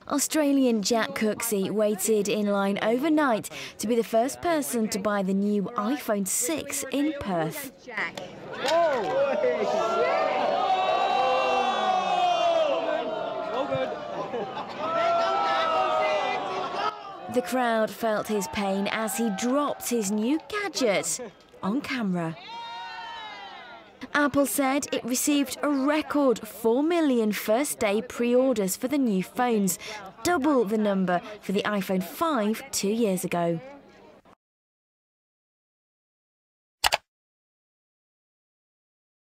Australian Jack Cooksey waited in line overnight to be the first person to buy the new iPhone 6 in Perth. The crowd felt his pain as he dropped his new gadget on camera. Apple said it received a record 4 million first-day pre-orders for the new phones, double the number for the iPhone 5 2 years ago.